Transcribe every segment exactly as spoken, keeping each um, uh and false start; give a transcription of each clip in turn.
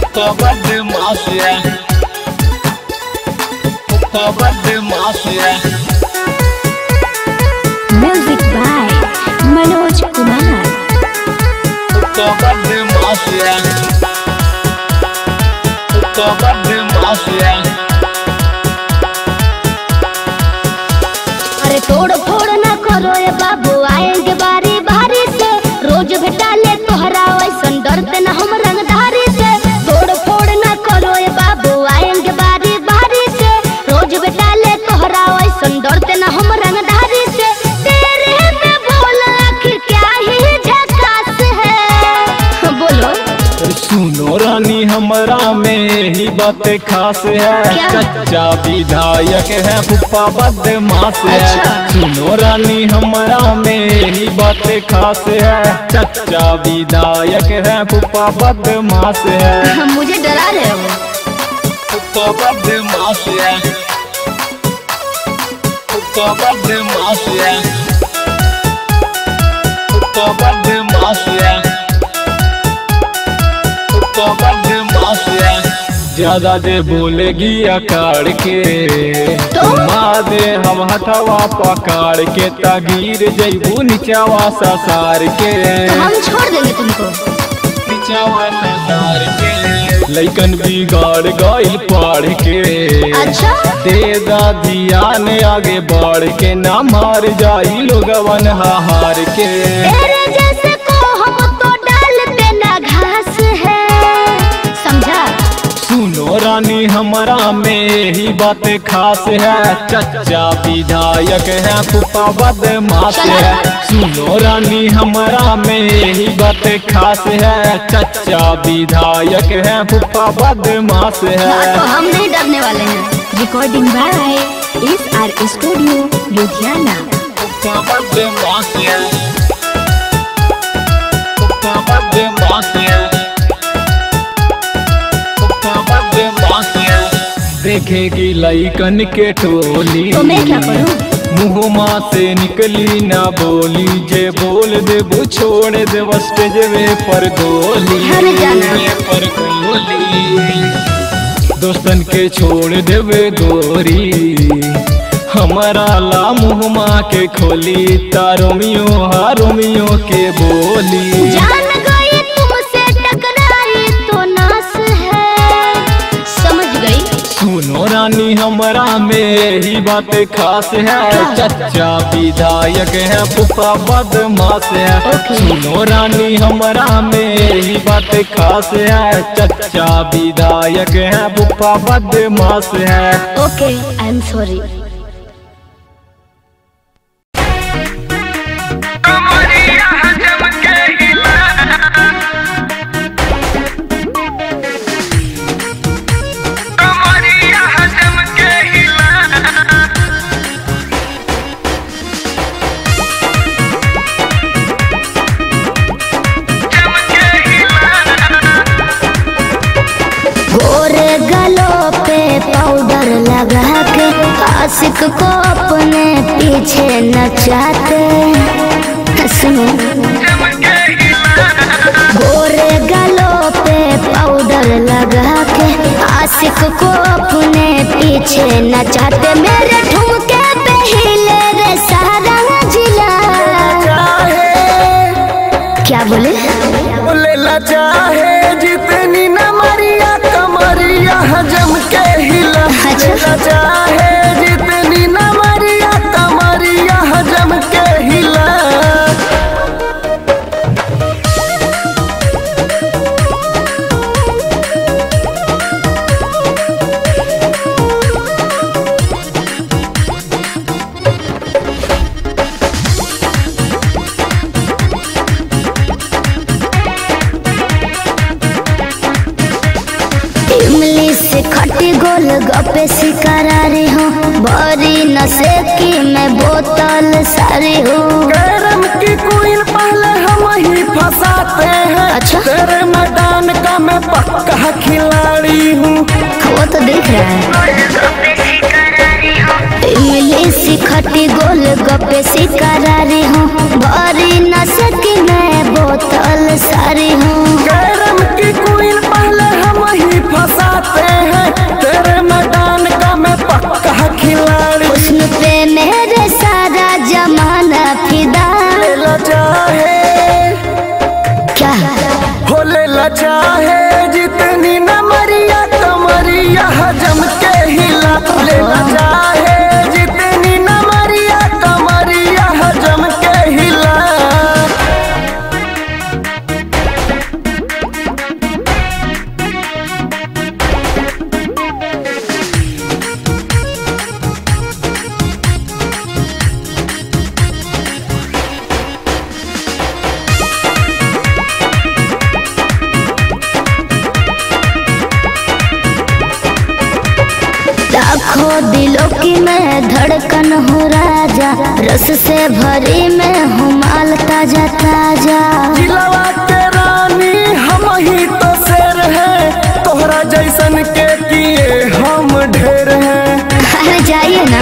Puta badamácia, puta badamácia. Music by Manoj Kumar. Puta badamácia, puta badamácia. अरे तोड़ फोड़ ना करो ये बाबू, आएंगे बारी बारी से। रोज भेटा ले तोहरा वैसन, डरते ना हम रंगधारी से। तोड़ फोड़ ना करो ये बाबू, आएंगे बारी बारी से। रोज भेटा ले तोहरा वैसन, डरते ना हम रंगधारी से। तेरे में बोल आखिर क्या ही झकास है, बोलो। सुनो रानी हमरा में ही बातें खास है। चच्चा विधायक है फूफा बदमाश है। सुनो रानी हमरा में ही बातें खास है। चच्चा विधायक है फूफा बदमाश है। मुझे डरा रहे हो। फूफा बदमाश है, फूफा बदमाश है, फूफा बदमाश है, फूफा बदमाश है। ज्यादा दे बोलेगी अकाड़ के तो दे हम हथवा पकाड़ के तगीर जैबू निचावा ससार के। हम छोड़ देंगे तुमको। निचावा ससार के लइकन बिगाड़ गइल पढ़ के। अच्छा दे दा ध्यान आगे बढ़ के, ना मार जाई लोगवन हार के। तेरे जैसे को हम तो डालते ना घास है, समझा। सुनो रानी हमरा में ही बातें खास है। चच्चा विधायक है फूफा बदमाश है। सुनो रानी हमरा में ही बातें खास है। चच्चा विधायक है फूफा बदमाश है। तो हम नहीं डरने वाले हैं। Recording by S R studio Ludhiana. फूफा बदमाश है, फूफा बदमाश है, देखेगी लइकन के टोली। तो मैं क्या करूं? मुँहमा से निकली ना बोली, जे बोल दे वो छोड़ दे स्टेज पर गोली। पर गोली दोस्तन के छोड़ देवे गोरी, हमारा ला मुँहमा के खोली। तारोमियो हारोमियो के बोली। जान गई तुमसे टकराई तो नास है, समझ गई। सुनो रानी हमरा में ही बातें खास है। चच्चा विधायक है फूफा बदमाश है। सुनो रानी हमरा में ही बातें खास है। चच्चा विधायक है फूफा बदमाश है। Okay I am sorry. Powder लगा के आशिक को अपने पीछे नचाते। सुनो गोरे गलों पे पाउडर लगा के आशिक को अपने पीछे नचाते। मेरे ठुमके पे हिले रे सारा जिला। क्या बोले? बोले ला चाहे जितनी न मरिया कमरिया हजम के हिला। ला चाहे जितनी न मरिया कमरिया हजम के हिला। खट्टी गोल गप्पे शिकारारी हूँ, बड़ी नशे की मैं बोतल सारी हूँ। गरम की क्वीन पहले हम ही फंसाते हैं। अच्छा तेरे मैदान का मैं पक्का खिलाड़ी हूँ। वो तो देख रहा है। इमली सी खट्टी गोल गप्पे शिकारारी हूँ, बड़ी नशे की मैं बोतल सारी हूँ। गरम की क्वीन पहले हम ही लाखों दिलों की मैं धड़कन हूँ राजा, रस से भरी मैं हूँ माल ताजा ताजा। जिलवा के रानी हम ही तो शेर हैं, तोहरा जैसन के किए हम ढेर हैं। अरे जाइए ना।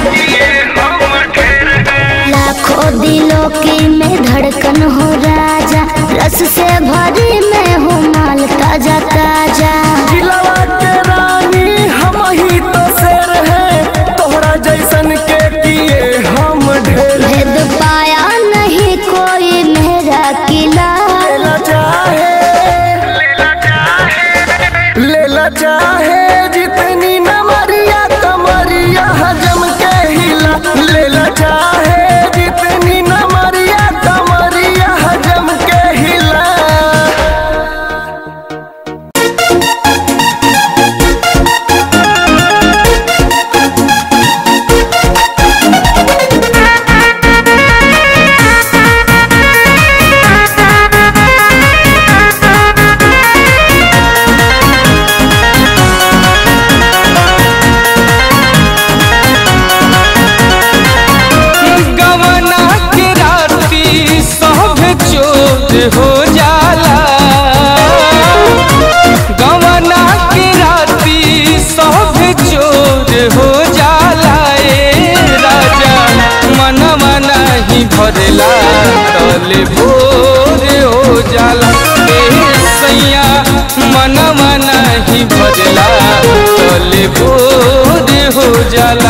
लाखों दिलों की मैं धड़कन हूँ राजा, रस से भरी मैं हूँ माल ताजा ताजा। जिलवा के रानी हम ही तो शेर हैं, तोहरा जैसन के किए हम ढेर। भेद पाया नहीं कोई मेरा किला, लेला चाहे लेला चाहे जितनी नमरिया कमरिया हजम के हिला। लेला चाहे जितनी नमरिया कमरिया हजम के हिला। हो जाला गवना की राती सब चोर हो जाला। ए राजा मनवा नहीं भरेला तले भोर हो जाला। ए सैया मनवा नहीं भरेला तले भोर हो जाला।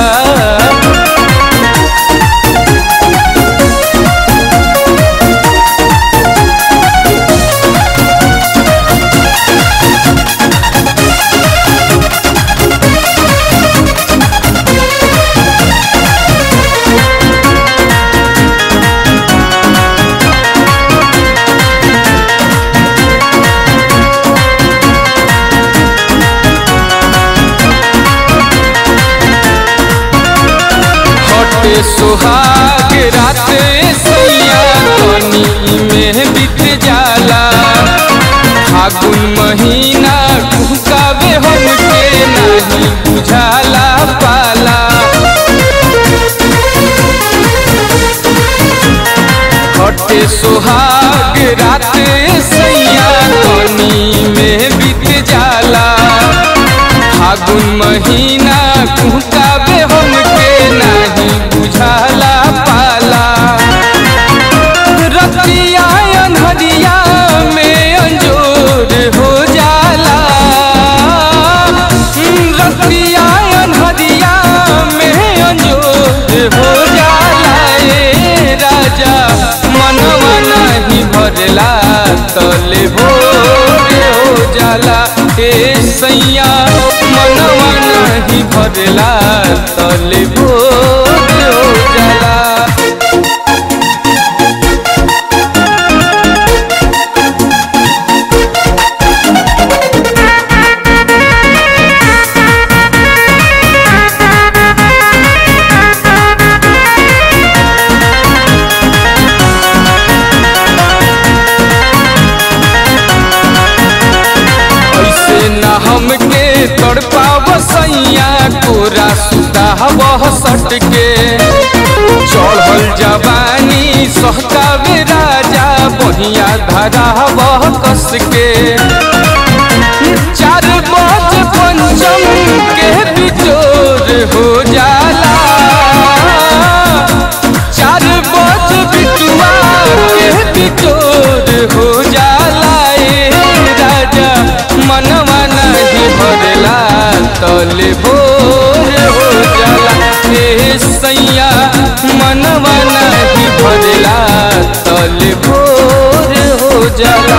सुहाग रात सैया पानी में बीत जाला। फागुन महीना घुकावे हमके नहीं बुझाला पाला। हटे सुहाग रात सैया पानी में बीत जाला। फागुन महीना घुकावे हमके नहीं बुझाला पाला। रतिया अनहरिया में अंजोर हो जाला। रतिया अनहरिया में अंजोर हो जाला। ए राजा मनवा नहीं भरला तले भोर हो जाला। ए सैया मनवा नहीं भरला तले भोर हो जाला। हमके तड़पाव सैया कोरा सुता वह सट के। चढ़ल जवानी सहकावे राजा बहिया धरा वह कस के। चार बज पंचम के बिचोर हो जाला। चार बज बिटुआ के बिचोर हो जाला। ए राजा मनवा नहीं भरला तले भोर हो जाला। ए सैया मनवा नहीं भरला तले भोर हो जाला।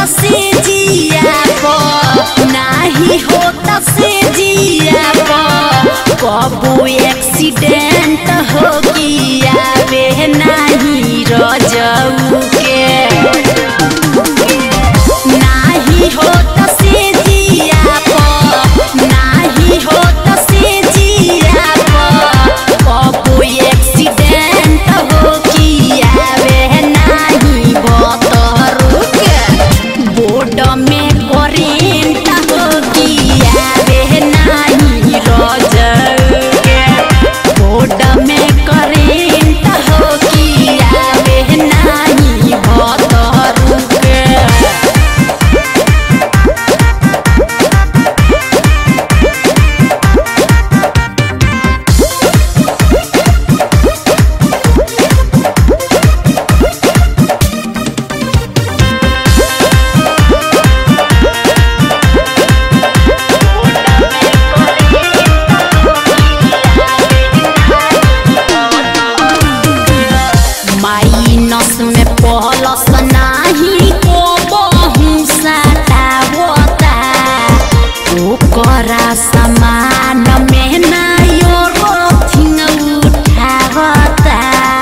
से जिया को नाही होता से जिया को कबू एक्सीडेंट हो गया वे नहीं रजऊ के नाही होता से जिया को नाही होता से जिया को कबू एक्सीडेंट हो गया वे नहीं बतरू के बोर्ड में करेंट हो गया वे नहीं रजऊ के बोर्ड में करेंट हो गया वे नहीं बतरू के माइनस में पलस नाही को बहु सटावता ओकरा समान में नायो रोथिंग उठावता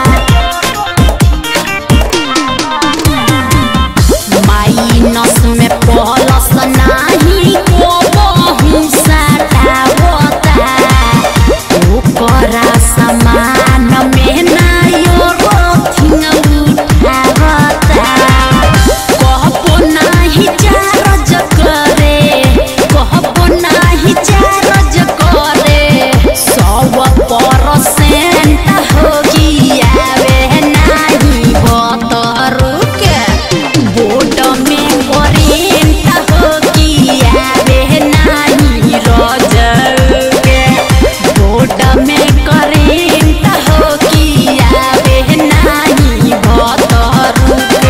माइनस में पलस नाही को बहु सटावता ओकरा समान में नायो रोथिंग उठावता कहबो नाही चार्ज करे कहबो नाही चार्ज करे सौ परसेंट हो गया वे नहीं बतरू के बोर्ड में करेंट हो गया वे नहीं रजऊ के बोर्ड में करेंट हो गया वे नहीं बतरू के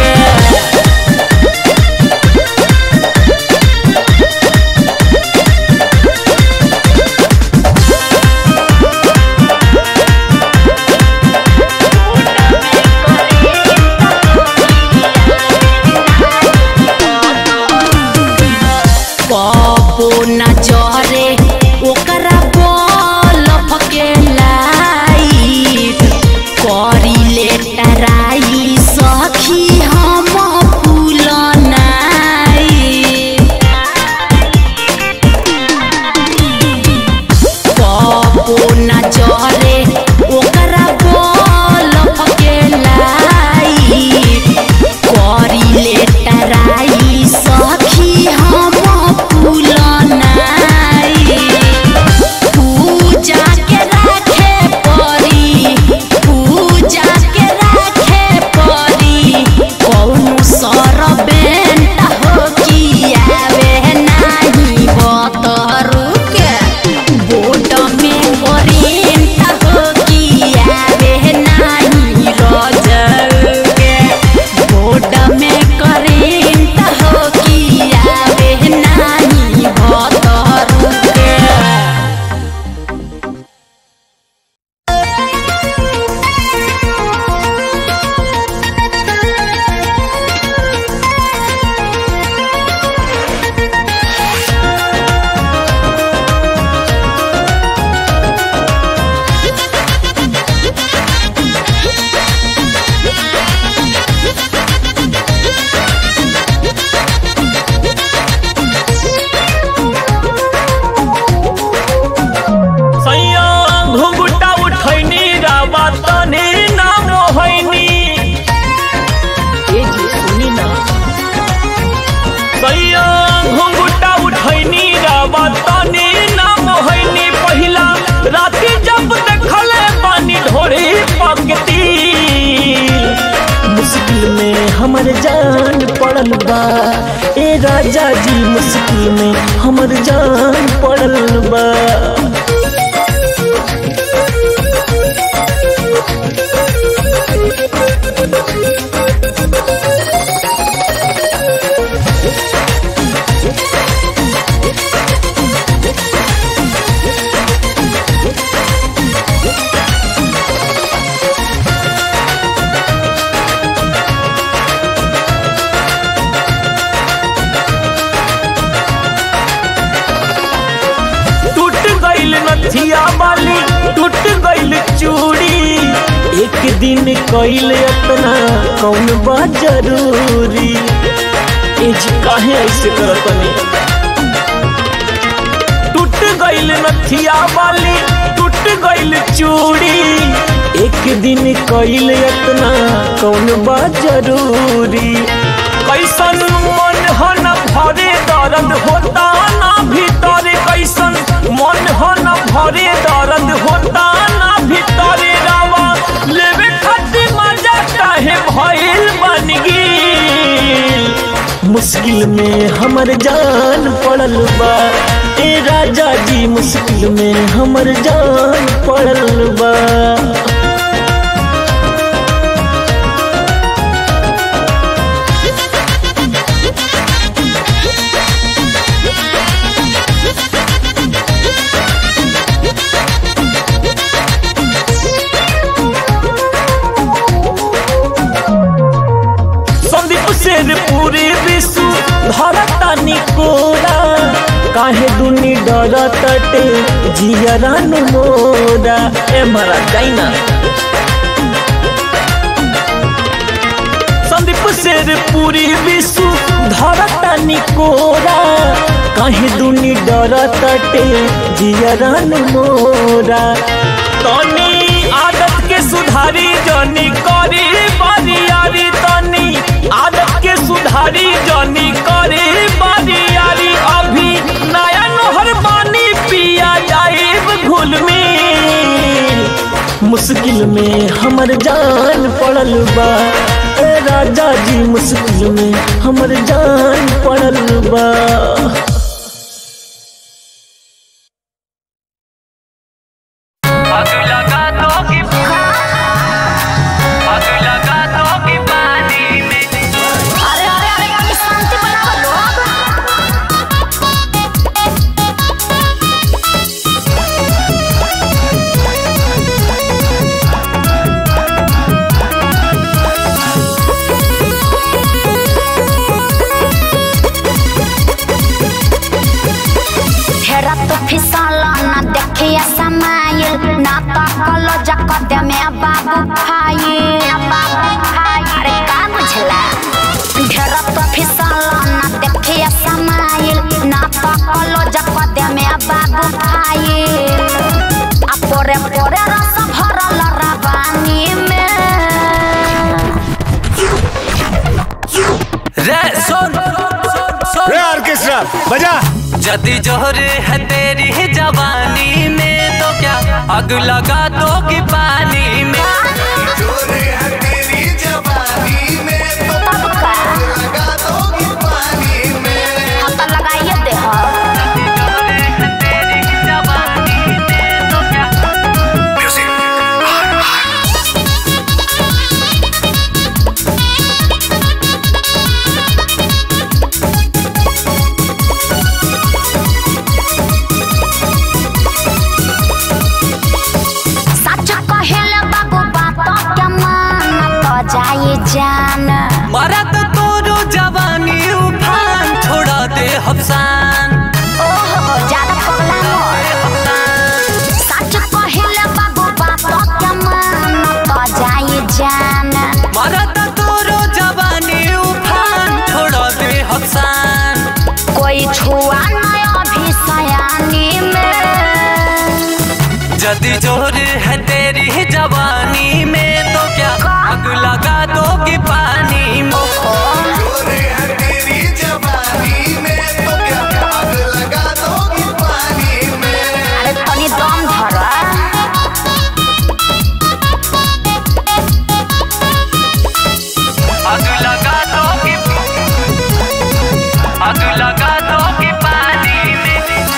कबो न जरे ओकरा बल्ब के लाइट करी ले टराई सखी हम फूल नाई कबो न जरे ओकरा बल्ब के लाइट करी ले टराई सखी हम फूल नाई पूजा के राखे परी पूजा के राखे परी कौनो सरबेंट हो गया वे नहीं बतरू के बोर्ड में करेंट हो गया वे नहीं रजऊ के बोर्ड में करेंट हो गया वे नहीं बतरू के सैया घुंघटा उठैनी रावा तनी ना मोहैनी ए जी सुनी ना सैया घुंघटा उठैनी रावा तनी ना मोहैनी पहिला राती जब देखले पानी ढोरी पकती मुश्किल में हमर जान पड़ल बा ए राजा जी मुश्किल में हमर जान पड़ल बा कइल इतना कौन बा जरूरी। ए जी काहे ऐसे करतनी, टूट गइल नथिया वाली टूट गइल चूड़ी, एक दिन कइल इतना कौन बा जरूरी। कैसन मन हो न भरे दर्द होता ना भीतर, कैसन मन हो न भरे दर्द होता ना भीतर, रावा लेवे खातिर मजा काहे भइल बन गई। मुश्किल में हमर जान पड़ल बा ए राजा जी, मुश्किल में हमर जान पड़ल बा। पूरे विश्व धरता निकोरा, काहे दुनी डरतटे जियरान मोरा। ए मरा जाइना संदीप शेर पूरी विश्व धरता निकोरा, काहे दुनी डरतटे जियरान मोरा। तनी आदत के सुधारी जनी करी बरियारी, तनी आदत के सुधारी जनी करे बरियारी। अभी नया नहर पानी पिया जाए घुल में, मुश्किल में हमर जान पड़ल बा ए राजा जी, मुश्किल में हमर जान पड़ल बा। बजा जदी जोहरे है तेरी जवानी में तो क्या आग लगा दोगी पानी में। जोरे है तेरी जवानी में तो आग लगा दोगी पानी में। हम तो लगाइए दे हो। जदी जोहरे है तेरी जवानी में तो क्या। जाए जान मरा तो तोरो जवानी उफान छोड़ा दे हफ्सान। ओहो ज्यादा पगला मोर सच कहले बाबू बात के मान तो जाए जान मरा तो तोरो जवानी उफान छोड़ा दे हफ्सान। कोई छुआ नहीं अभी सयानी में, जदी जोर है तेरी जवानी में तो क्या आग लगा दोगी पानी में। जोरे है तेरी जवानी में तो क्या आग लगा दोगी पानी में। अरे तनी दम धरा आग लगा दोगी आग लगा दोगी पानी में।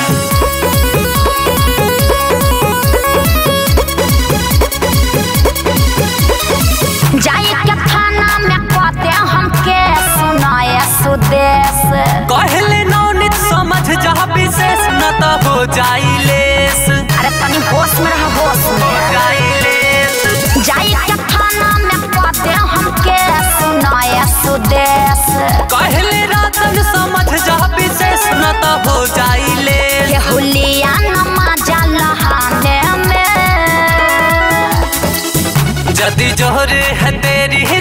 जाए के थाना में कहते हमके सुनाए सुदेश। कहले नौनित समझ जा विशेष न तो हो जाई लेस। अरे तनी होश में रह होश में जाई लेस। जाए के थाना में कहते हमके सुनाए सुदेश। कहले रतन समझ जा विशेष न तो हो जाई लेस। ये हुलिया नमा जा लहाने में जदी जोर है तेरी